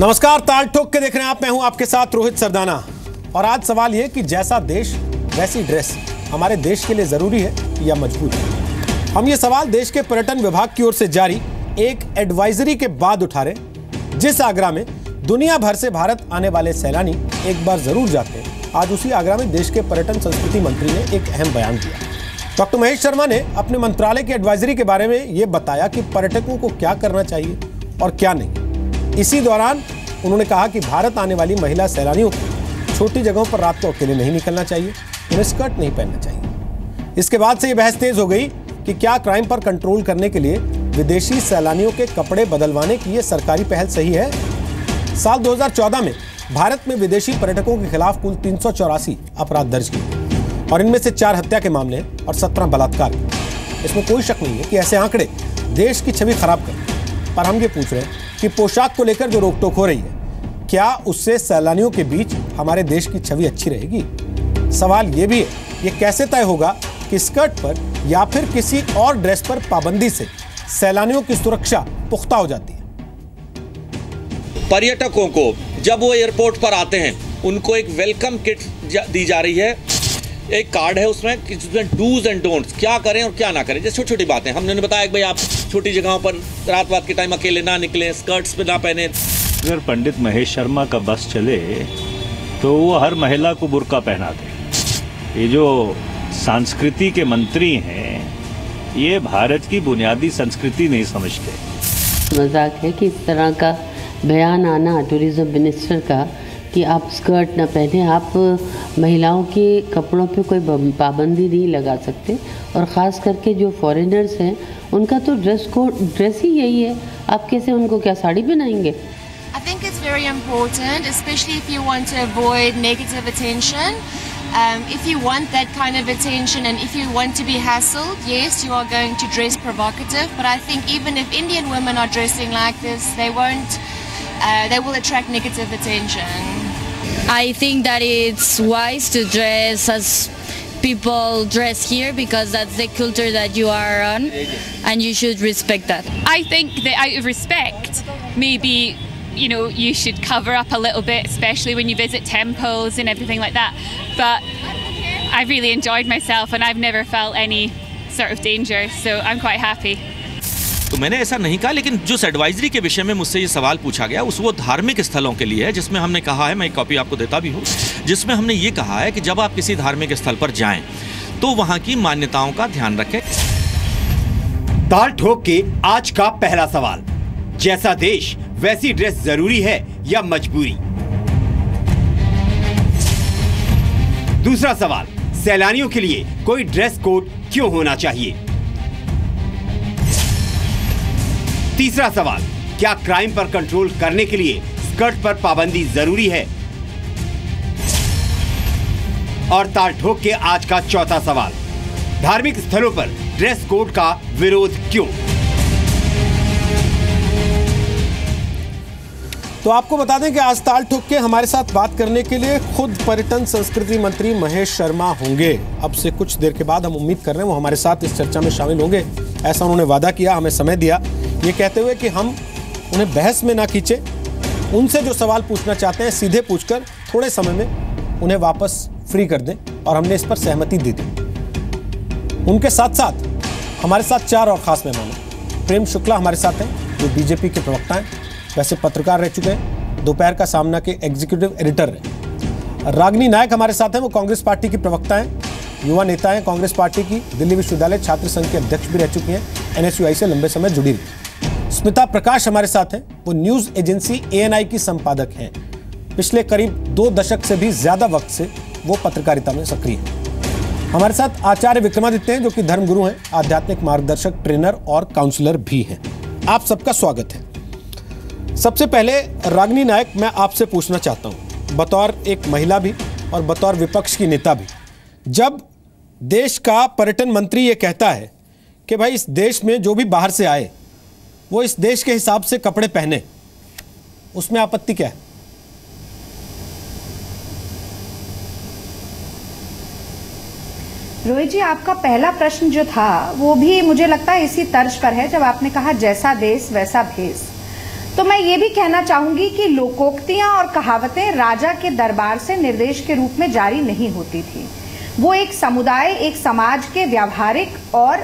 नमस्कार, ताल ठोक के देख रहे हैं आप। मैं हूं आपके साथ रोहित सरदाना। और आज सवाल यह कि जैसा देश वैसी ड्रेस हमारे देश के लिए जरूरी है या मजबूरी। हम ये सवाल देश के पर्यटन विभाग की ओर से जारी एक एडवाइजरी के बाद उठा रहे, जिस आगरा में दुनिया भर से भारत आने वाले सैलानी एक बार जरूर जाते हैं। आज उसी आगरा में देश के पर्यटन संस्कृति मंत्री ने एक अहम बयान दिया। डॉक्टर महेश शर्मा ने अपने मंत्रालय की एडवाइजरी के बारे में ये बताया कि पर्यटकों को क्या करना चाहिए और क्या नहीं। इसी दौरान उन्होंने कहा कि भारत आने वाली महिला सैलानियों को छोटी जगहों पर रात को अकेले नहीं निकलना चाहिए, उन्हें स्कर्ट नहीं पहनना चाहिए। इसके बाद से ये बहस तेज हो गई कि क्या क्राइम पर कंट्रोल करने के लिए विदेशी सैलानियों के कपड़े बदलवाने की ये सरकारी पहल सही है। साल 2014 में भारत में विदेशी पर्यटकों के खिलाफ कुल 384 अपराध दर्ज किए और इनमें से 4 हत्या के मामले हैं और 17 बलात्कार। इसमें कोई शक नहीं है कि ऐसे आंकड़े देश की छवि खराब करते हैं। पर हम ये पूछ रहे हैं कि पोशाक को लेकर जो रोकटोक हो रही है, क्या उससे सैलानियों के बीच हमारे देश की छवि अच्छी रहेगी? सवाल ये भी है, ये कैसे तय होगा कि स्कर्ट पर या फिर किसी और ड्रेस पर पाबंदी से सैलानियों की सुरक्षा पुख्ता हो जाती है? पर्यटकों को जब वो एयरपोर्ट पर आते हैं उनको एक वेलकम किट दी जा रही है। एक कार्ड है उसमें कि जिसमें डूज एंड डोंट्स, क्या करें और क्या ना करें। जैसे छोटी छोटी बातें हमने बताया कि भाई आप छोटी जगहों पर रात के टाइम अकेले ना निकलें, स्कर्ट्स पे ना पहने। अगर पंडित महेश शर्मा का बस चले तो वो हर महिला को बुर्का पहना दे। ये जो संस्कृति के मंत्री हैं, ये भारत की बुनियादी संस्कृति नहीं समझते। मजाक है कि इस तरह का बयान आना टूरिज्म मिनिस्टर का कि आप स्कर्ट ना पहने, आप महिलाओं के कपड़ों पे कोई पाबंदी नहीं लगा सकते। और ख़ास करके जो फॉरेनर्स हैं उनका तो ड्रेस ही यही है, आप कैसे उनको क्या sari पहनाएंगे? I think it's very important, especially if you want to avoid negative attention. If you want that kind of attention and if you want to be hassled, yes, you are going to dress provocative. But I think even if Indian women are dressing like this, they will attract negative attention. I think that it's wise to dress as people dress here because that's the culture that you are on and you should respect that. I think that out of respect, maybe, you know, you should cover up a little bit, especially when you visit temples and everything like that. But I really enjoyed myself and I've never felt any sort of danger, so I'm quite happy. तो मैंने ऐसा नहीं कहा, लेकिन जो advisory के विषय में मुझसे ये सवाल पूछा गया उस वो धार्मिक स्थलों के लिए है, जिसमें हमने कहा है, मैं एक कॉपी आपको देता भी हूँ, जिसमें हमने ये कहा है कि जब आप किसी धार्मिक स्थल पर जाएं तो वहाँ की मान्यताओं का ध्यान रखें। ताल ठोक के आज का पहला सवाल, जैसा देश वैसी ड्रेस जरूरी है या मजबूरी? दूसरा सवाल, सैलानियों के लिए कोई ड्रेस कोड क्यों होना चाहिए? तीसरा सवाल, क्या क्राइम पर कंट्रोल करने के लिए स्कर्ट पर पाबंदी जरूरी है? और ताल ठोक के आज का चौथा सवाल, धार्मिक स्थलों पर ड्रेस कोड का विरोध क्यों? तो आपको बता दें कि आज ताल ठोक के हमारे साथ बात करने के लिए खुद पर्यटन संस्कृति मंत्री महेश शर्मा होंगे। अब से कुछ देर के बाद हम उम्मीद कर रहे हैं वो हमारे साथ इस चर्चा में शामिल होंगे। ऐसा उन्होंने वादा किया, हमें समय दिया, ये कहते हुए कि हम उन्हें बहस में ना खींचे, उनसे जो सवाल पूछना चाहते हैं सीधे पूछकर थोड़े समय में उन्हें वापस फ्री कर दें, और हमने इस पर सहमति दी थी। उनके साथ साथ हमारे साथ 4 और खास मेहमान हैं। प्रेम शुक्ला हमारे साथ हैं, जो बीजेपी के प्रवक्ता हैं, वैसे पत्रकार रह चुके हैं, दोपहर का सामना के एग्जीक्यूटिव एडिटर रहे। रागिनी नायक हमारे साथ हैं, वो कांग्रेस पार्टी की प्रवक्ता हैं, युवा नेता हैं कांग्रेस पार्टी की, दिल्ली विश्वविद्यालय छात्र संघ के अध्यक्ष भी रह चुकी हैं, NSUI से लंबे समय जुड़ी रही। स्मिता प्रकाश हमारे साथ हैं, वो न्यूज एजेंसी ANI की संपादक हैं। पिछले करीब 2 दशक से भी ज्यादा वक्त से वो पत्रकारिता में सक्रिय हैं। हमारे साथ आचार्य विक्रमादित्य हैं, जो कि धर्मगुरु हैं, आध्यात्मिक मार्गदर्शक, ट्रेनर और काउंसलर भी हैं। आप सबका स्वागत है। सबसे पहले रागिनी नायक, मैं आपसे पूछना चाहता हूं, बतौर एक महिला भी और बतौर विपक्ष की नेता भी, जब देश का पर्यटन मंत्री ये कहता है कि भाई इस देश में जो भी बाहर से आए वो इस देश के हिसाब से कपड़े पहने, उसमें आपत्ति क्या है? रोहित जी, आपका पहला प्रश्न जो था वो भी मुझे लगता है इसी तर्ज पर है, जब आपने कहा जैसा देश वैसा भेष। तो मैं ये भी कहना चाहूंगी कि लोकोक्तियां और कहावतें राजा के दरबार से निर्देश के रूप में जारी नहीं होती थी। वो एक समुदाय, एक समाज के व्यावहारिक और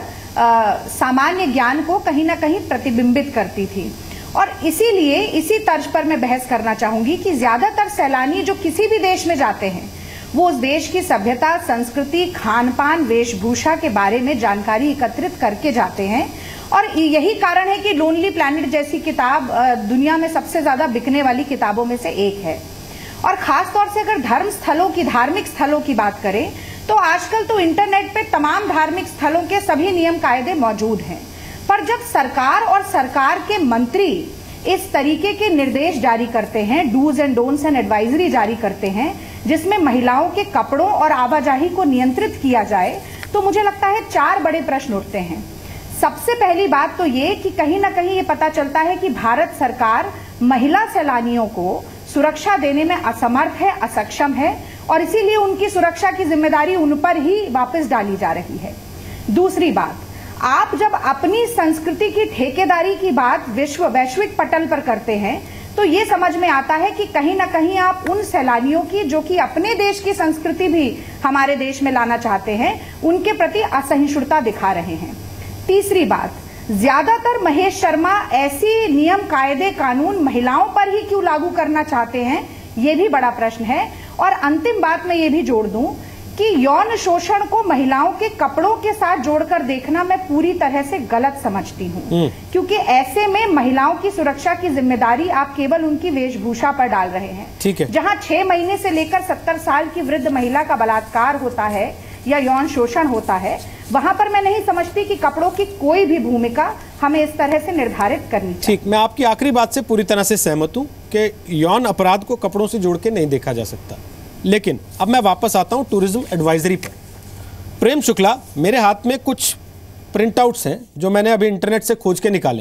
सामान्य ज्ञान को कहीं ना कहीं प्रतिबिंबित करती थी। और इसीलिए इसी तर्ज पर मैं बहस करना चाहूंगी कि ज्यादातर सैलानी जो किसी भी देश में जाते हैं वो उस देश की सभ्यता, संस्कृति, खान पान, वेशभूषा के बारे में जानकारी एकत्रित करके जाते हैं। और यही कारण है कि लोनली प्लैनेट जैसी किताब दुनिया में सबसे ज्यादा बिकने वाली किताबों में से एक है। और खास तौर से अगर धर्म स्थलों की, धार्मिक स्थलों की बात करें तो आजकल तो इंटरनेट पे तमाम धार्मिक स्थलों के सभी नियम कायदे मौजूद हैं। पर जब सरकार और सरकार के मंत्री इस तरीके के निर्देश जारी करते हैं, dos and don'ts and advisory जारी करते हैं, जिसमें महिलाओं के कपड़ों और आवाजाही को नियंत्रित किया जाए, तो मुझे लगता है 4 बड़े प्रश्न उठते हैं। सबसे पहली बात तो ये कि कहीं ना कहीं ये पता चलता है कि भारत सरकार महिला सैलानियों को सुरक्षा देने में असमर्थ है, असक्षम है, और इसीलिए उनकी सुरक्षा की जिम्मेदारी उन पर ही वापस डाली जा रही है। दूसरी बात, आप जब अपनी संस्कृति की ठेकेदारी की बात वैश्विक पटल पर करते हैं तो ये समझ में आता है कि कहीं ना कहीं आप उन सैलानियों की, जो कि अपने देश की संस्कृति भी हमारे देश में लाना चाहते हैं, उनके प्रति असहिष्णुता दिखा रहे हैं। तीसरी बात, ज्यादातर महेश शर्मा ऐसी नियम, कायदे, कानून महिलाओं पर ही क्यों लागू करना चाहते हैं, ये भी बड़ा प्रश्न है। और अंतिम बात मैं ये भी जोड़ दूं कि यौन शोषण को महिलाओं के कपड़ों के साथ जोड़कर देखना मैं पूरी तरह से गलत समझती हूँ, क्योंकि ऐसे में महिलाओं की सुरक्षा की जिम्मेदारी आप केवल उनकी वेशभूषा पर डाल रहे हैं। ठीक है। जहाँ 6 महीने से लेकर 70 साल की वृद्ध महिला का बलात्कार होता है या यौन शोषण होता है, वहां पर मैं नहीं समझती कि कपड़ों की कोई भी भूमिका हमें इस तरह से निर्धारित करनी चाहिए। ठीक, मैं आपकी आखिरी बात से पूरी तरह से सहमत हूं कि यौन अपराध को कपड़ों से जोड़ के नहीं देखा जा सकता। लेकिन अब मैं वापस आता हूं टूरिज्म एडवाइजरी पर। प्रेम शुक्ला, मेरे हाथ में कुछ प्रिंट आउट्स हैं जो मैंने अभी इंटरनेट से खोज के निकाले।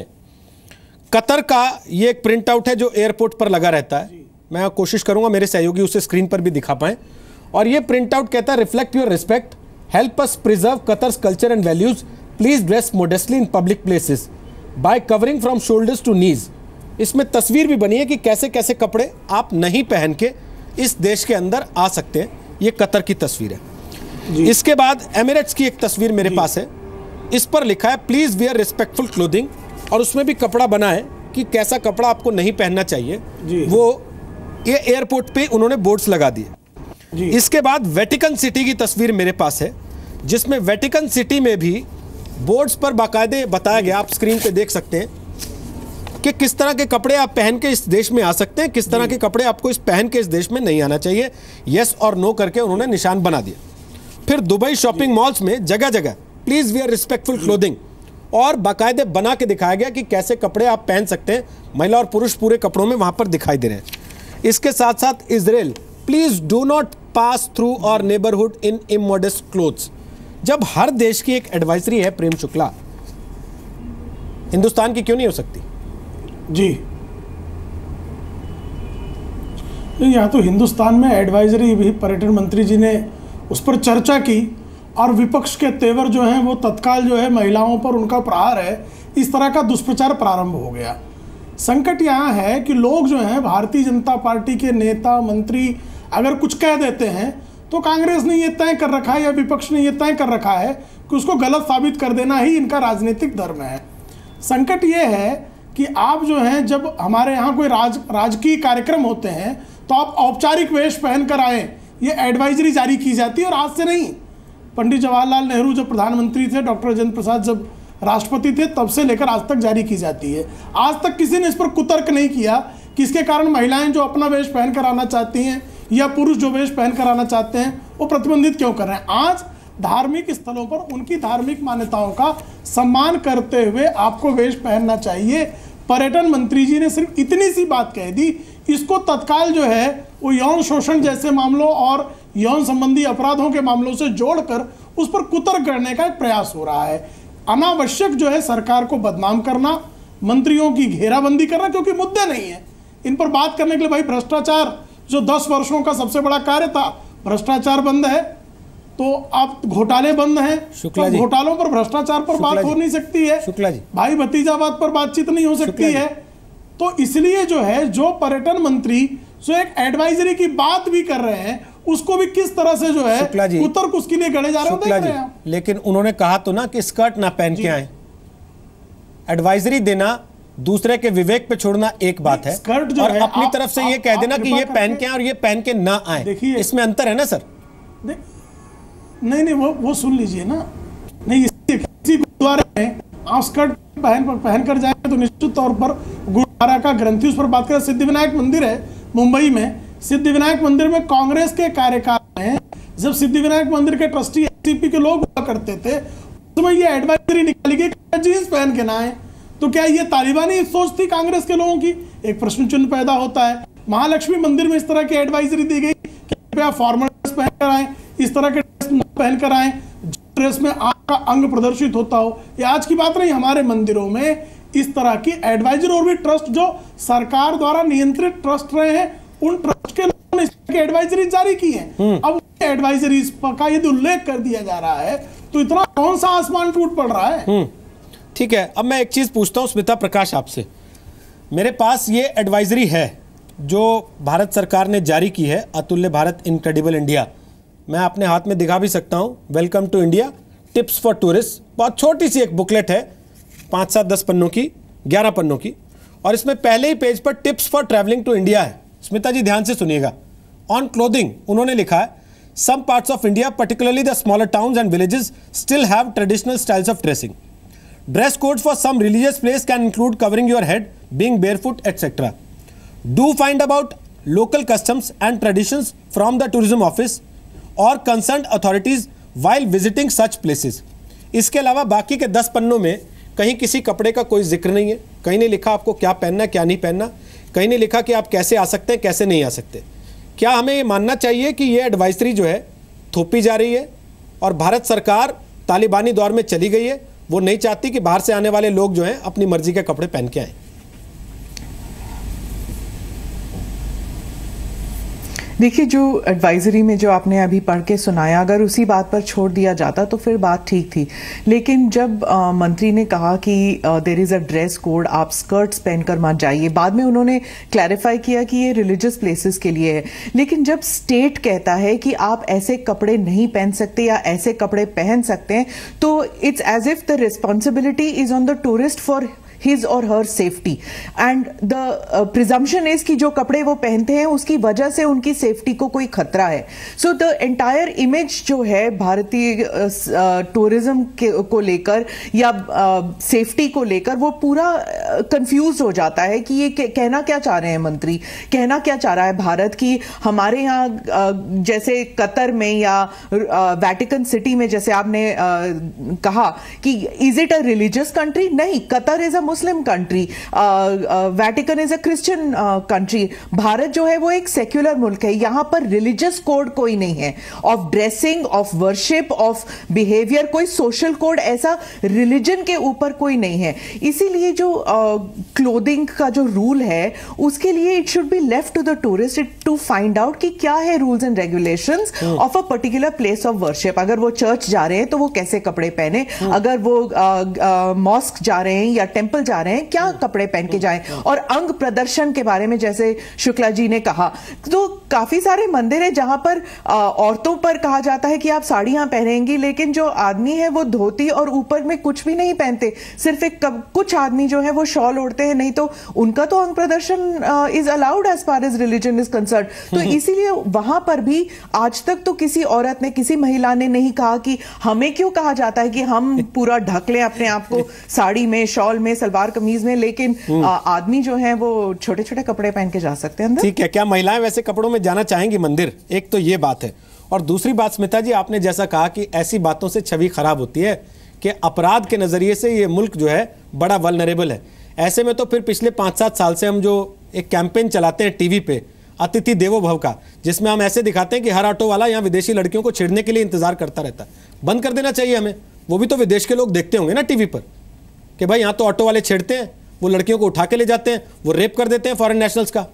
कतर का ये एक प्रिंट आउट है जो एयरपोर्ट पर लगा रहता है। मैं कोशिश करूंगा मेरे सहयोगी उसे स्क्रीन पर भी दिखा पाएं। और ये प्रिंट आउट कहता है, reflect your respect, help us preserve Qatar's culture and values, please dress modestly in public places by covering from shoulders to knees. इसमें तस्वीर भी बनी है कि कैसे कैसे कपड़े आप नहीं पहन के इस देश के अंदर आ सकते हैं। ये कतर की तस्वीर है। इसके बाद एमिरेट्स की एक तस्वीर मेरे पास है। इस पर लिखा है प्लीज वियर रिस्पेक्टफुल क्लोथिंग, और उसमें भी कपड़ा बना है कि कैसा कपड़ा आपको नहीं पहनना चाहिए। वो ये एयरपोर्ट पे उन्होंने बोर्ड्स लगा दिए। इसके बाद वेटिकन सिटी की तस्वीर मेरे पास है, जिसमें वेटिकन सिटी में भी बोर्ड्स पर बाकायदे बताया गया, आप स्क्रीन पे देख सकते हैं कि किस तरह के कपड़े आप पहन के इस देश में आ सकते हैं, किस तरह के कपड़े आपको इस पहन के इस देश में नहीं आना चाहिए। यस और नो करके उन्होंने निशान बना दिया। फिर दुबई शॉपिंग मॉल्स में जगह जगह प्लीज वियर रिस्पेक्टफुल क्लोथिंग, और बाकायदे बना के दिखाया गया कि कैसे कपड़े आप पहन सकते हैं। महिला और पुरुष पूरे कपड़ों में वहां पर दिखाई दे रहे हैं। इसके साथ साथ Israel, please do not pass through our neighbourhood in immodest clothes. जब हर देश की एक एडवाइजरी है प्रेम शुक्ला, हिंदुस्तान की क्यों नहीं हो सकती? जी नहीं, यहाँ तो हिंदुस्तान में एडवाइजरी भी पर्यटन मंत्री जी ने उस पर चर्चा की, और विपक्ष के तेवर जो हैं वो तत्काल जो है महिलाओं पर उनका प्रहार है, इस तरह का दुष्प्रचार प्रारंभ हो गया। संकट यहाँ है कि लोग जो हैं, भारतीय जनता पार्टी के नेता मंत्री अगर कुछ कह देते हैं तो कांग्रेस ने ये तय कर रखा है या विपक्ष ने ये तय कर रखा है कि उसको गलत साबित कर देना ही इनका राजनीतिक धर्म है। संकट ये है कि आप जो हैं, जब हमारे यहाँ कोई राजकीय कार्यक्रम होते हैं तो आप औपचारिक वेश पहन कर आए, ये एडवाइजरी जारी की जाती है। और आज से नहीं, पंडित जवाहरलाल नेहरू जब प्रधानमंत्री थे, डॉक्टर राजेंद्र प्रसाद जब राष्ट्रपति थे, तब से लेकर आज तक जारी की जाती है। आज तक किसी ने इस पर कुतर्क नहीं किया कि इसके कारण महिलाएं जो अपना वेश पहन कर आना चाहती हैं या पुरुष जो वेश पहन कर आना चाहते हैं वो प्रतिबंधित क्यों कर रहे हैं। आज धार्मिक स्थलों पर उनकी धार्मिक मान्यताओं का सम्मान करते हुए आपको वेश पहनना चाहिए। पर्यटन मंत्री जी ने सिर्फ इतनी सी बात कह दी, इसको तत्काल जो है वो यौन शोषण जैसे मामलों और यौन संबंधी अपराधों के मामलों से जोड़कर उस पर कुतर्क करने का एक प्रयास हो रहा है। अनावश्यक जो है सरकार को बदनाम करना, मंत्रियों की घेराबंदी करना, क्योंकि मुद्दे नहीं है इन पर बात करने के लिए। भाई भ्रष्टाचार जो 10 वर्षों का सबसे बड़ा कार्य था, भ्रष्टाचार बंद है तो आप घोटाले बंद हैं, तो घोटालों पर भ्रष्टाचार पर बात हो नहीं सकती है। शुक्ला जी, भाई भतीजावाद पर बातचीत नहीं हो सकती है। तो इसलिए जो है, जो पर्यटन मंत्री जो एक एडवाइजरी की बात भी कर रहे हैं, उसको भी किस तरह से जो है उत्तर उसके लिए गढ़े जा रहे शुक्ला जी, लेकिन उन्होंने कहा तो ना कि स्कर्ट ना पहन के आए। एडवाइजरी देना, दूसरे के विवेक पे छोड़ना एक बात है, स्कर्ट जो और है, अपनी तरफ से ये कह देना कि ये पहन के आए और ये पहन के ना आए। देखिए, इसमें अंतर है ना सर? नहीं, वो सुन लीजिए ना। नहीं, किसी गुरुद्वारे में आप स्कर्ट पहन कर जाएंगे तो निश्चित तौर पर गुरुद्वारा का ग्रंथी उस पर बात करें। सिद्धिविनायक मंदिर है मुंबई में, सिद्धिविनायक मंदिर में कांग्रेस के कार्यकाल में जब सिद्धिविनायक मंदिर के ट्रस्टी एससीपी के लोग हुआ करते थे, उस समय ये एडवाइजरी निकाली गई कि जींस पहन के ना आए। तो क्या ये तालिबानी सोच थी कांग्रेस के लोगों की? एक प्रश्न चिन्ह पैदा होता है। महालक्ष्मी मंदिर में इस तरह की एडवाइजरी दी गई कि कृपया फॉर्मल ड्रेस पहनकर आए, इस तरह के ड्रेस न पहनकर आए, ड्रेस में आपका अंग प्रदर्शित होता हो। ये आज की बात नहीं, हमारे मंदिरों में इस तरह की एडवाइजरी, और भी ट्रस्ट जो सरकार द्वारा नियंत्रित ट्रस्ट रहे हैं, उन ट्रस्ट के लोगों ने इस तरह की एडवाइजरी जारी की है। अब एडवाइजरी का यदि उल्लेख कर दिया जा रहा है तो इतना कौन सा आसमान टूट पड़ रहा है? ठीक है, अब मैं एक चीज पूछता हूं स्मिता प्रकाश आपसे। मेरे पास ये एडवाइजरी है जो भारत सरकार ने जारी की है, अतुल्य भारत इनक्रेडिबल इंडिया। मैं अपने हाथ में दिखा भी सकता हूं, welcome to India tips for tourist. बहुत छोटी सी एक बुकलेट है, 5-7-10 पन्नों की, 11 पन्नों की, और इसमें पहले ही पेज पर tips for travelling to India है। स्मिता जी ध्यान से सुनिएगा। ऑन क्लोथिंग उन्होंने लिखा है, some parts of India particularly the smaller towns and villages still have traditional styles of dressing. Dress codes for some religious place can include covering your head, being barefoot, etc. Do find about local customs and traditions from the tourism office or concerned authorities while visiting such places. इसके अलावा बाकी के 10 पन्नों में कहीं किसी कपड़े का कोई जिक्र नहीं है, कहीं नहीं लिखा आपको क्या पहनना है क्या नहीं पहनना, कहीं नहीं लिखा कि आप कैसे आ सकते हैं कैसे नहीं आ सकते। क्या हमें ये मानना चाहिए कि ये एडवाइजरी जो है थोपी जा रही है और भारत सरकार तालिबानी दौर में चली गई है, वो नहीं चाहती कि बाहर से आने वाले लोग जो हैं अपनी मर्जी के कपड़े पहन के आए? देखिए, जो एडवाइजरी में जो आपने अभी पढ़ के सुनाया, अगर उसी बात पर छोड़ दिया जाता तो फिर बात ठीक थी। लेकिन जब मंत्री ने कहा कि there is a dress code, आप स्कर्ट्स पहनकर मत जाइए, बाद में उन्होंने क्लैरिफाई किया कि ये रिलीजियस प्लेसेस के लिए है। लेकिन जब स्टेट कहता है कि आप ऐसे कपड़े नहीं पहन सकते या ऐसे कपड़े पहन सकते हैं, तो it's as if the responsibility is on the tourist for his or her safety and the presumption is कि जो कपड़े वो पहनते हैं उसकी वजह से उनकी सेफ्टी को कोई खतरा है। सो द एंटायर इमेज जो है भारतीय टूरिज्म को लेकर या सेफ्टी को लेकर, वो पूरा कंफ्यूज हो जाता है कि ये कहना क्या चाह रहे हैं मंत्री, कहना क्या चाह रहा है भारत की। हमारे यहाँ जैसे कतर में या वेटिकन सिटी में जैसे आपने कहा कि is it a religious country? नहीं, Qatar is a Muslim country, Vatican is a Christian country. Bharat जो है वो एक सेक्युलर मुल्क है, यहां पर रिलीजियस कोड कोई नहीं है, of dressing, of worship, of behaviour, कोई सोशल कोड ऐसा रिलीजन के ऊपर कोई नहीं है। इसीलिए जो क्लोथिंग का जो रूल है उसके लिए it should be left to the tourist to find out कि क्या है rules and regulations of a particular place of worship. अगर वो चर्च जा रहे हैं तो वो कैसे कपड़े पहने, अगर वो मॉस्क जा रहे हैं या टेंपल जा रहे हैं क्या कपड़े पहन के जाएं। और अंग प्रदर्शन के बारे में जैसे शुक्ला जी ने कहा, तो काफी सारे मंदिर है जहां पर औरतों पर कहा जाता है कि आप साड़ियां पहनेंगी, लेकिन जो आदमी है वो धोती और ऊपर में कुछ भी नहीं पहनते, सिर्फ एक कुछ आदमी जो है वो शॉल ओढ़ते हैं, नहीं तो उनका तो अंग प्रदर्शन is allowed as far as religion is concern. तो इसीलिए वहां पर भी आज तक तो किसी औरत ने, किसी महिला ने नहीं कहा कि हमें क्यों कहा जाता है कि हम पूरा ढक लें अपने आप को साड़ी में, शॉल में, सलवार कमीज में, लेकिन आदमी जो है वो छोटे छोटे कपड़े पहन के जा सकते हैं अंदर। ठीक है, क्या महिलाएं वैसे कपड़ों में जाना चाहेंगी मंदिर? एक तो ये बात है, और दूसरी बात स्मिता जी आपने जैसा कहा कि ऐसी बातों से छवि खराब होती है कि अपराध के नजरिए से ये मुल्क जो है बड़ा वल्नरेबल है। ऐसे में तो फिर पिछले 5-7 साल से हम जो एक कैंपेन चलाते हैं टीवी पे, अतिथि देवो भव का, जिसमें हम ऐसे दिखाते हैं कि हर ऑटो वाला यहाँ विदेशी लड़कियों को छेड़ने के लिए इंतजार करता रहता है। बंद कर देना चाहिए हमें। वो भी तो विदेश के लोग देखते होंगे ना टीवी पर कि भाई यहाँ तो ऑटो वाले छेड़ते हैं, वो लड़कियों को उठा के ले जाते हैं, वो रेप कर देते हैं फॉरेन नेशनल्स का।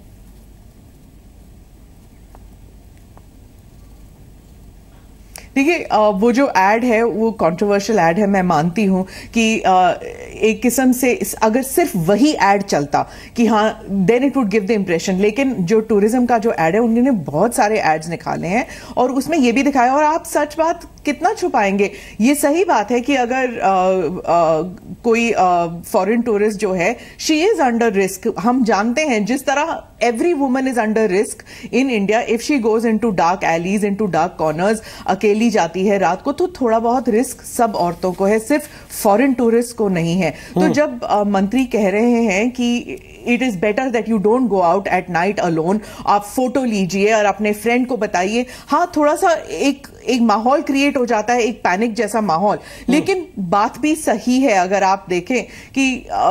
देखिए वो जो एड है वो कंट्रोवर्शियल एड है, मैं मानती हूं कि एक किस्म से अगर सिर्फ वही एड चलता कि हाँ then it would give the impression, लेकिन जो टूरिज्म का जो एड है उन्होंने बहुत सारे एड्स निकाले हैं और उसमें ये भी दिखाया, और आप सच बात कितना छुपाएंगे। ये सही बात है कि अगर कोई फॉरेन टूरिस्ट जो है शी इज अंडर रिस्क, हम जानते हैं जिस तरह every woman is under risk in India if she goes into dark alleys, into dark corners, अकेली जाती है रात को, तो थोड़ा बहुत रिस्क सब औरतों को है, सिर्फ फॉरेन टूरिस्ट को नहीं है। तो जब मंत्री कह रहे हैं कि it is better that you don't go out at night alone, आप फोटो लीजिए और अपने फ्रेंड को बताइए, हाँ थोड़ा सा एक माहौल क्रिएट हो जाता है, एक पैनिक जैसा माहौल। लेकिन बात भी सही है, अगर आप देखें कि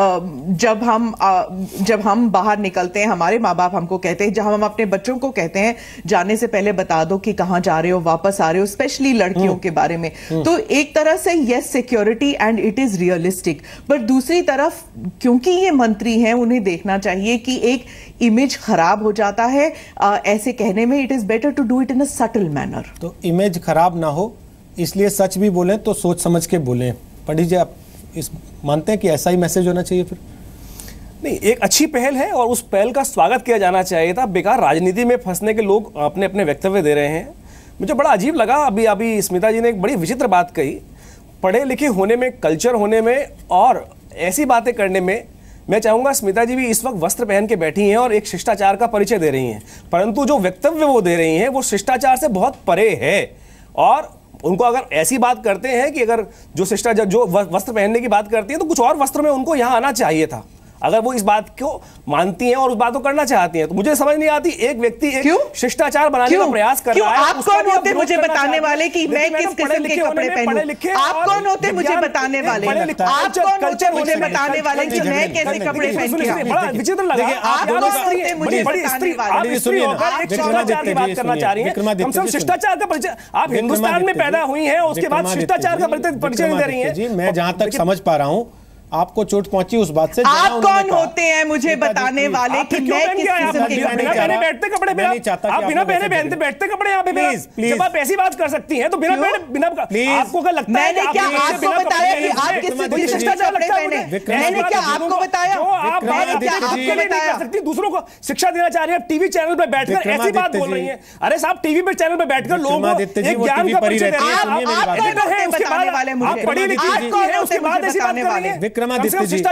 जब हम बाहर निकलते हैं, हमारे माँ बाप हमको कहते हैं, जब हम अपने बच्चों को कहते हैं जाने से पहले बता दो कि कहां जा रहे हो, वापस आ रहे हो, स्पेशली लड़कियों के बारे में, तो एक तरह से yes security and it is realistic, पर दूसरी तरफ क्योंकि ये मंत्री हैं उन्हें देखना चाहिए कि एक इमेज खराब हो जाता है ऐसे कहने में, it is better to do it in a subtle manner. तो इमेज खराब ना हो इसलिए सच भी बोलें तो सोच समझ के बोलें। पंडित जी आप इस मानते हैं कि ऐसा ही मैसेज होना चाहिए? फिर नहीं, एक अच्छी पहल है और उस पहल का स्वागत किया जाना चाहिए था। बेकार राजनीति में फंसने के लोग अपने अपने वक्तव्य दे रहे हैं। मुझे बड़ा अजीब लगा, अभी स्मिता जी ने एक बड़ी विचित्र बात कही, पढ़े लिखे होने में, कल्चर होने में और ऐसी बातें करने में। मैं चाहूंगा स्मिता जी भी इस वक्त वस्त्र पहन के बैठी हैं और एक शिष्टाचार का परिचय दे रही हैं, परंतु जो वक्तव्य वो दे रही हैं वो शिष्टाचार से बहुत परे है। और उनको अगर ऐसी बात करते हैं कि अगर जो शिष्टाचार, जो वस्त्र पहनने की बात करती है, तो कुछ और वस्त्र में उनको यहाँ आना चाहिए था, अगर वो इस बात को मानती हैं और उस बात को करना चाहती हैं। तो मुझे समझ नहीं आती, एक व्यक्ति एक शिष्टाचार बनाने का प्रयास कर रहा है। आप कौन होते मुझे बताने वाले कि मैं किस किस्म के कपड़े पहनूं? आप कौन होते मुझे बताने वाले? आप कौन होते मुझे बताने वाले कि मैं कैसे कपड़े पहन के आऊं? बड़ा विचित्र लगा। आप कौन होते मुझे बताने वाले? शिष्टाचार की बात करना चाह रही हैं, हम सब शिष्टाचार का परिचय। आप हिंदुस्तान में पैदा हुई हैं, उसके बाद शिष्टाचार का परिचय दे रही हैं। मैं जहां तक समझ पा रहा हूं आपको चोट पहुंची उस बात से। आप कौन होते हैं मुझे बताने वाले कि मैं किस किस्म के कपड़े पहने बैठते कपड़े पे? आप बिना पहने पहनते बैठते कपड़े यहाँ पे? जब आप ऐसी बात कर सकती हैं तो बिना आपको क्या लगता है? मैंने क्या आपको बताया कि आप किस किस्म के कपड़े पहने? मैंने क्या आपको बताया? मैंने क्या आपको बताया? दूसरों को शिक्षा देना चाह रही है, टीवी चैनल पे बैठकर ऐसी बात बोल रही है। अरे साहब, टीवी पे चैनल पे बैठकर लोगों को एक ज्ञान का परिचय दे रहे हैं। आप बताने वाले मुझे, आप पढ़ी लिखी है, उसके बाद ऐसी बात कर रही है। विक्रमादित्य जी,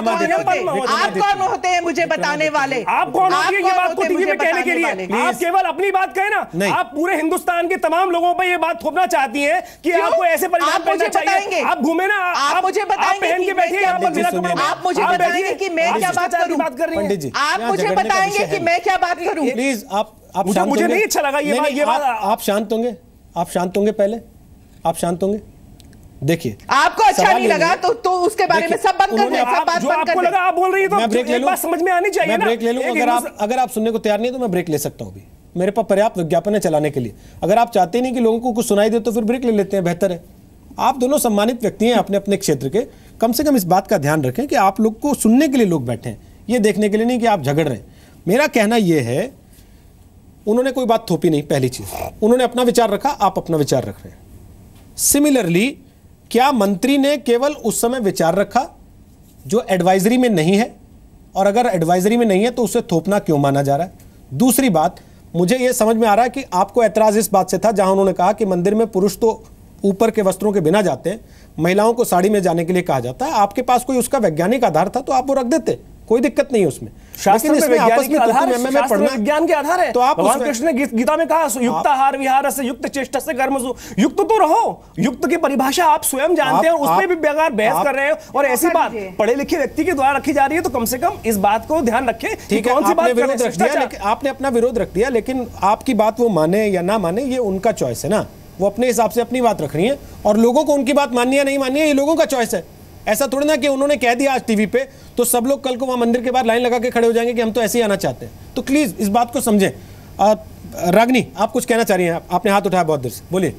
आप कौन होते हैं मुझे बताने वाले? आप कौन होते हैं ये बात को टीवी पे कहने के लिए? आप केवल अपनी बात कहें ना, आप पूरे हिंदुस्तान के तमाम लोगों पर ये बात थोपना चाहती हैं कि आपको ऐसे परिधान पहनना चाहिए। आप घूमे ना, आप मुझे बताएंगे, पहन के बैठिए यहाँ पर बिना कपड़े। आप मुझे बताएंगे कि मैं क्या बात करूं? पंडित जी, आप मुझे बताएंगे कि मैं क्या बात करूं? प्लीज आप मुझे नहीं अच्छा लगा ये बात। आप शांत होंगे? आप शांत होंगे? पहले आप शांत होंगे? देखिए, आपको अच्छा नहीं लगा तो उसके बारे में सब बंद कर दें, सब बात बंद कर दें। लगा आप बोल रही है तो मैं ब्रेक ले लूं, समझ में आनी चाहिए मैं ब्रेक ले लूं। अगर आप सुनने को तैयार नहीं तो मैं ब्रेक ले सकता हूं। अभी मेरे पास पर्याप्त विज्ञापन है चलाने के लिए। अगर आप चाहते नहीं कि लोगों को कुछ सुनाई दे तो फिर ब्रेक ले लेते हैं, बेहतर है। आप दोनों सम्मानित व्यक्ति हैं अपने अपने क्षेत्र के, कम से कम इस बात का ध्यान रखें कि आप लोग को सुनने के लिए लोग बैठे हैं, ये देखने के लिए नहीं कि आप झगड़ रहे हैं। मेरा कहना यह है, उन्होंने कोई बात थोपी नहीं, पहली चीज उन्होंने अपना विचार रखा, आप अपना विचार रख रहे हैं। सिमिलरली क्या मंत्री ने केवल उस समय विचार रखा जो एडवाइजरी में नहीं है, और अगर एडवाइजरी में नहीं है तो उसे थोपना क्यों माना जा रहा है? दूसरी बात, मुझे यह समझ में आ रहा है कि आपको ऐतराज इस बात से था जहां उन्होंने कहा कि मंदिर में पुरुष तो ऊपर के वस्त्रों के बिना जाते हैं, महिलाओं को साड़ी में जाने के लिए कहा जाता है। आपके पास कोई उसका वैज्ञानिक आधार था तो आप वो रख देते, कोई दिक्कत नहीं है उसमें। शास्त्र में पढ़ना विज्ञान के आधार है। तो आप भगवान कृष्ण ने गीता में कहा, युक्ताहार विहार से युक्त चेष्टा से कर्मसु, युक्त तो रहो। युक्त की परिभाषा आप स्वयं जानते हैं, उसमें भी बेकार बहस कर रहे हैं। और ऐसी बात पढ़े लिखे व्यक्ति के द्वारा रखी जा रही है, तो कम से कम इस बात को ध्यान रखें। ठीक है, आपने अपना विरोध रख दिया, लेकिन आपकी बात वो माने या ना माने ये उनका चॉइस है ना। वो अपने हिसाब से अपनी बात रख रही है और लोगों को उनकी बात माननी या नहीं माननी है ये लोगों का चॉइस है। ऐसा थोड़ी ना कि उन्होंने कह दिया आज टीवी पे तो सब लोग कल को वहां मंदिर के बाहर लाइन लगा के खड़े हो जाएंगे कि हम तो ऐसे ही आना चाहते हैं। तो प्लीज इस बात को समझें। रागनी, आप कुछ कहना चाह रही हैं? आपने हाथ उठाया बहुत देर से, बोलिए।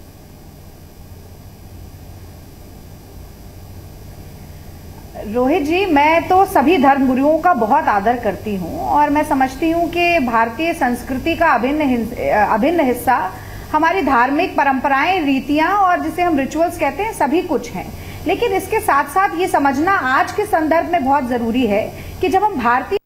रोहित जी, मैं तो सभी धर्मगुरुओं का बहुत आदर करती हूं और मैं समझती हूं कि भारतीय संस्कृति का अभिन्न हिस्सा हमारी धार्मिक परंपराएं, रीतियां और जिसे हम रिचुअल्स कहते हैं सभी कुछ हैं। लेकिन इसके साथ साथ ये समझना आज के संदर्भ में बहुत जरूरी है कि जब हम भारतीय,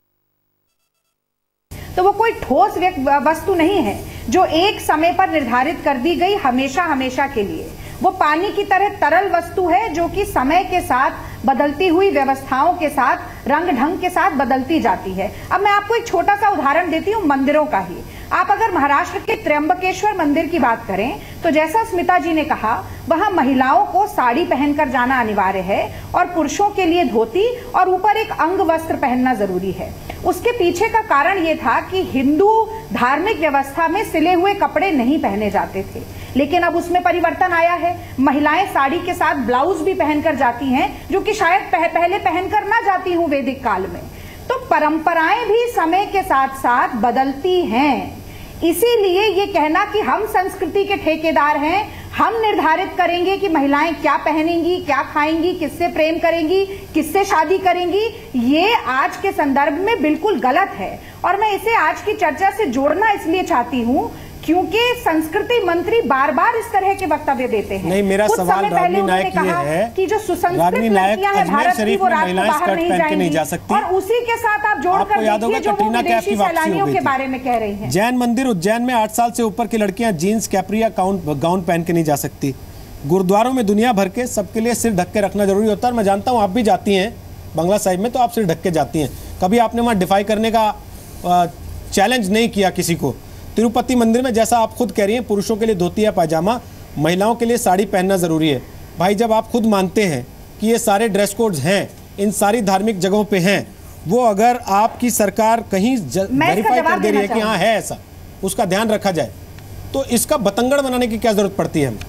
तो वो कोई ठोस वस्तु नहीं है जो एक समय पर निर्धारित कर दी गई हमेशा हमेशा के लिए। वो पानी की तरह तरल वस्तु है जो कि समय के साथ बदलती हुई व्यवस्थाओं के साथ, रंग ढंग के साथ बदलती जाती है। अब मैं आपको एक छोटा सा उदाहरण देती हूँ मंदिरों का ही। आप अगर महाराष्ट्र के त्र्यंबकेश्वर मंदिर की बात करें तो जैसा स्मिता जी ने कहा, वहां महिलाओं को साड़ी पहनकर जाना अनिवार्य है और पुरुषों के लिए धोती और ऊपर एक अंग वस्त्र पहनना जरूरी है। उसके पीछे का कारण यह था कि हिंदू धार्मिक व्यवस्था में सिले हुए कपड़े नहीं पहने जाते थे, लेकिन अब उसमें परिवर्तन आया है। महिलाएं साड़ी के साथ ब्लाउज भी पहनकर जाती हैं, जो कि शायद पहले पहनकर ना जाती हूं वैदिक काल में। तो परंपराएं भी समय के साथ साथ बदलती हैं। इसीलिए ये कहना कि हम संस्कृति के ठेकेदार हैं, हम निर्धारित करेंगे कि महिलाएं क्या पहनेंगी, क्या खाएंगी, किससे प्रेम करेंगी, किससे शादी करेंगी, ये आज के संदर्भ में बिल्कुल गलत है। और मैं इसे आज की चर्चा से जोड़ना इसलिए चाहती हूं क्योंकि संस्कृति मंत्री बार बार इस तरह के वक्तव्य देते हैं। नहीं, मेरा सवाल रागिनी नायक ये है कि जो सुसंस्कृत लड़कियां हैं भारत की, वो रात को बाहर नहीं जाएंगी। और उसी के साथ आप जोड़कर देखिए जो वो विदेशी सैलानियों के बारे में कह रही हैं। जैन मंदिर उज्जैन में 8 साल से ऊपर की लड़कियां जीन्स, कैप्री या गाउन पहन के नहीं जा सकती। गुरुद्वारों में दुनिया भर के सबके लिए सिर ढक के रखना जरूरी होता है। मैं जानता हूँ आप भी जाती हैं बंगला साहिब में, तो आप सिर ढक के जाती हैं। कभी आपने वहाँ डिफाई करने का चैलेंज नहीं किया किसी को। तिरुपति मंदिर में जैसा आप खुद कह रही हैं, पुरुषों के लिए धोती या पायजामा, महिलाओं के लिए साड़ी पहनना जरूरी है। भाई, जब आप खुद मानते हैं कि ये सारे ड्रेस कोड्स हैं, इन सारी धार्मिक जगहों पे हैं, वो अगर आपकी सरकार कहीं वेरीफाई कर दे रही है कि हाँ है ऐसा, उसका ध्यान रखा जाए, तो इसका बतंगड़ बनाने की क्या जरूरत पड़ती है?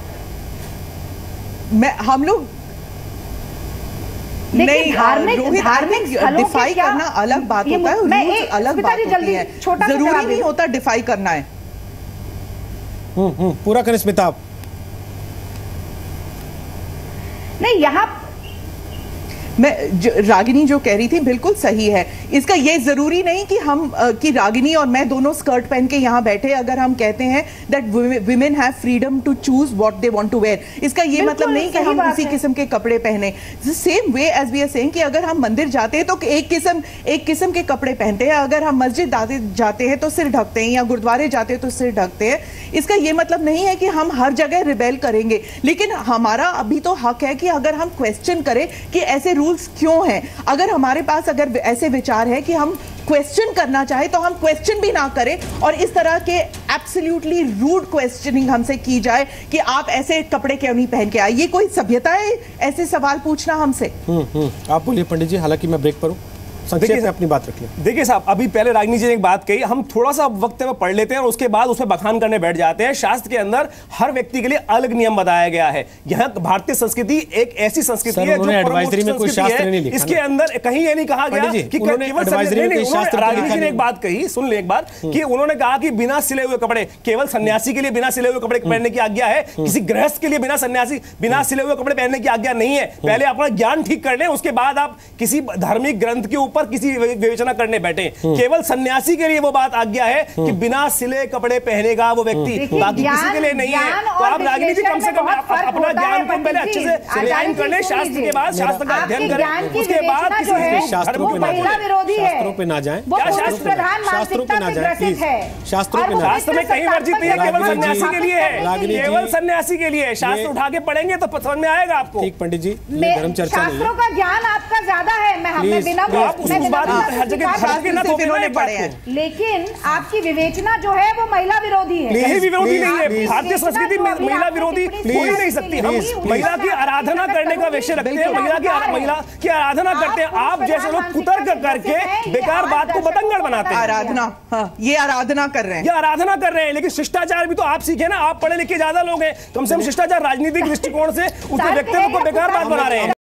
हम लोग नहीं, धार्मिक डिफाई करना अलग बात होता है, रूल्स अलग बात होती है। जरूरी नहीं होता डिफाई करना है। पूरा करें स्मिता आप। नहीं, यहाँ रागिनी जो कह रही थी बिल्कुल सही है। इसका ये जरूरी नहीं कि हम कि रागिनी और मैं दोनों स्कर्ट पहन के यहाँ बैठे, अगर हम कहते हैं that women have freedom to choose what they want to wear, इसका ये मतलब नहीं कि हम उसी किस्म के कपड़े पहने। Same way as we are saying कि अगर हम मंदिर जाते हैं तो एक किस्म के कपड़े पहनते हैं, अगर हम मस्जिद जाते हैं तो सिर ढकते हैं, या गुरुद्वारे जाते हैं तो सिर ढकते हैं। इसका ये मतलब नहीं है कि हम हर जगह रिबेल करेंगे, लेकिन हमारा अभी तो हक है कि अगर हम क्वेश्चन करें कि ऐसे रूल्स क्यों हैं। अगर हमारे पास अगर ऐसे विचार है कि हम क्वेश्चन करना चाहे तो हम क्वेश्चन भी ना करें, और इस तरह के एब्सोल्युटली रूड क्वेश्चनिंग हमसे की जाए कि आप ऐसे कपड़े क्यों नहीं पहन के आए। ये कोई सभ्यता है ऐसे सवाल पूछना हमसे? आप बोलिए पंडित जी, हालांकि मैं ब्रेक पर हूं, संक्षेप में अपनी बात रख लें। देखिए साहब, अभी पहले रागिनी जी ने एक बात कही, हम थोड़ा सा वक्त में पढ़ लेते हैं और उसके बाद उसमें बखान करने बैठ जाते हैं। शास्त्र के अंदर हर व्यक्ति के लिए अलग नियम बताया गया है। यहाँ भारतीय संस्कृति एक ऐसी संस्कृति है जो एडवाइजरी में कोई शास्त्र नहीं लिखा। इसके अंदर कहीं ये नहीं कहा गया कि रागिनी जी ने एक बात कही, सुन ले एक बार, कि उन्होंने कहा कि बिना सिले हुए कपड़े, केवल सन्यासी के लिए बिना सिले हुए कपड़े पहनने की आज्ञा है, किसी गृहस्थ के लिए बिना सिले हुए कपड़े पहनने की आज्ञा नहीं है। पहले अपना ज्ञान ठीक कर लें, उसके बाद आप किसी धार्मिक ग्रंथ के ऊपर किसी विवेचना करने बैठे। केवल सन्यासी के लिए वो बात आज्ञा है कि बिना सिले कपड़े पहनेगा वो व्यक्ति, बाकी किसी के लिए नहीं है। तो आप रागिनी जी कम से कम अपना ज्ञान को पहले अच्छे से रिवाइंड कर लें, शास्त्र के बाद शास्त्र का अध्ययन करें, उसके बाद किसी शास्त्रों पे ना जाएं, शास्त्रों पे ना जाएं, शास्त्रों पे ना। शास्त्र में कहीं वर्जित नहीं है, केवल सन्यासी के लिए है, केवल सन्यासी के लिए। शास्त्र उठा के पढ़ेंगे तो समझ में आएगा आपको। ठीक पंडित जी, धर्म चर्चा नहीं है, शास्त्रों का ज्ञान आपका ज्यादा है। मैं बिना लेकिन आपकी विवेचना जो है वो महिला विरोधी है। विरोधी नहीं है, भारतीय संस्कृति महिला विरोधी हो ही नहीं सकती। हम महिला की आराधना करने का विषय रखते हैं, महिला की आराधना करते हैं। आप जैसे लोग कुतर्क करके बेकार बात को बतंगड़ बनाते हैं। आराधना, ये आराधना कर रहे हैं, ये आराधना कर रहे हैं, लेकिन शिष्टाचार भी तो आप सीखे ना। आप पढ़े लिखे ज्यादा लोग हैं, कम से कम शिष्टाचार राजनीतिक दृष्टिकोण से उस व्यक्तित्व को बेकार बात बना रहे हैं।